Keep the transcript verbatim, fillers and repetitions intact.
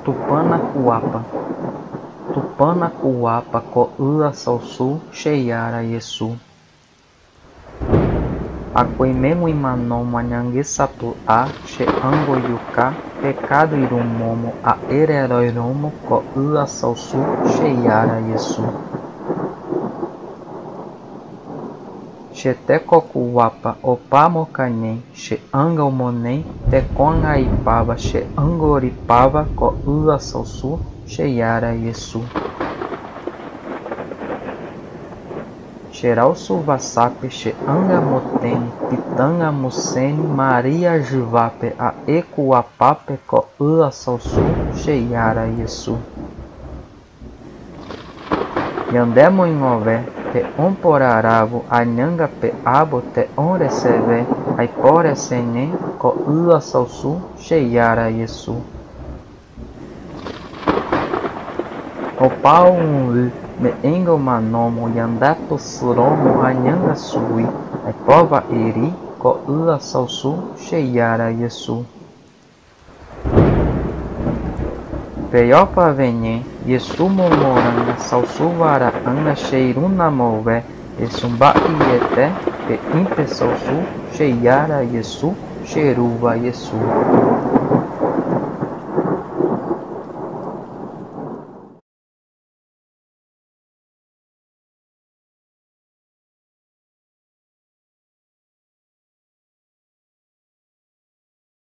Tupanacuapa, Tupanacuapa ko ula salsu sheyara Yesu. Akoimemo imanomo anyanguesatu a she ango yuka pecado irumomo a ereroiromo ko ula salsu sheyara Yesu. Shetecocuapa opamocanem she anga omonem tecongaipava she angoripava ko ula salsu sheyara Yesu. Xeral suvasape she anga motene pitanga musene Maria juvape a ecuapape ko ula salsu sheyara Yesu. Yandemo inové te omporaravo anyanga pe abo te onreceve aipore sene ko ula salsu sheyara Yesu. Opau unlu me engo manomo yandato suromo anyanga sui aipova eri ko ula salsu sheyara Yesu. Peiopa venye Yesu momoranga salsu vara anga sheiruna move esumba iete pe impe salsu sheyara Yesu sheruva Yesu.